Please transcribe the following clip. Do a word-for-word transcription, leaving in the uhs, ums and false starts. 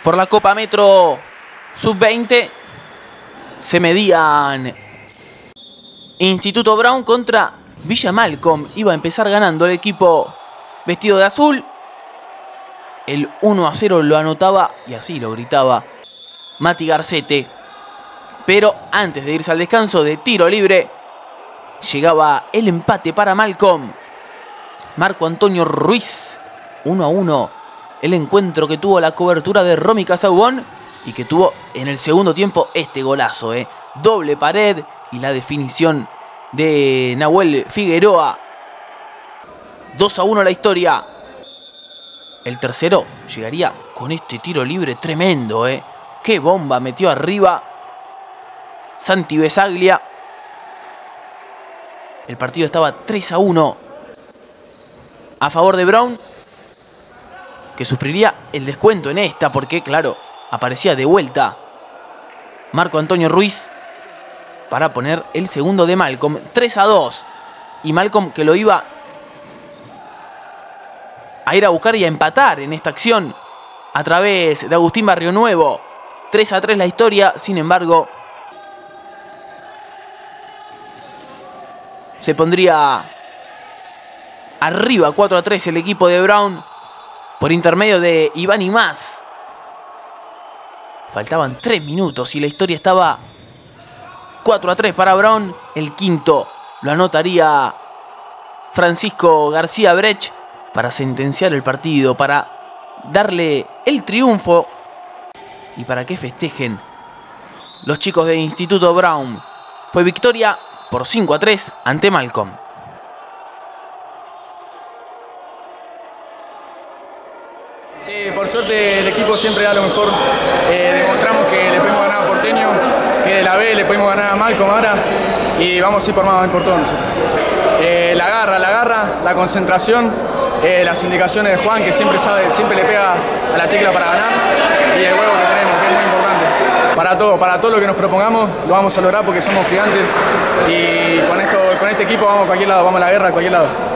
por la Copa Metro sub veinte. Se medían Instituto Brown contra Villa Malcom. Iba a empezar ganando el equipo vestido de azul. El uno a cero lo anotaba, y así lo gritaba, Mati Garcete. Pero antes de irse al descanso de tiro libre, llegaba el empate para Malcom. Marco Antonio Ruiz, uno a uno. El encuentro que tuvo la cobertura de Romy Casaubon y que tuvo en el segundo tiempo este golazo. ¿eh? Doble pared y la definición de Nahuel Figueroa. dos a uno la historia. El tercero llegaría con este tiro libre tremendo. ¿eh? Qué bomba metió arriba Santi Besaglia. El partido estaba tres a uno a favor de Brown, que sufriría el descuento en esta porque, claro, aparecía de vuelta Marco Antonio Ruiz para poner el segundo de Malcom. tres a dos. Y Malcom, que lo iba a ir a buscar y a empatar en esta acción a través de Agustín Barrionuevo. tres a tres la historia. Sin embargo, se pondría arriba cuatro a tres el equipo de Brown por intermedio de Iván Imaz. Faltaban tres minutos y la historia estaba cuatro a tres para Brown. El quinto lo anotaría Francisco García Brecht para sentenciar el partido, para darle el triunfo y para que festejen los chicos de Instituto Brown. Fue victoria por cinco a tres ante Malcom. Sí, por suerte el equipo siempre da lo mejor. Eh, demostramos que le pudimos ganar a Porteño, que de la B le pudimos ganar a Malcom ahora y vamos a ir por más por todo nosotros. Eh, la garra, la garra, la concentración, eh, las indicaciones de Juan, que siempre sabe, siempre le pega a la tecla para ganar, y el huevo que tenemos, que es muy importante. Para todo, para todo lo que nos propongamos lo vamos a lograr porque somos gigantes y con esto, con este equipo vamos a cualquier lado, vamos a la guerra a cualquier lado.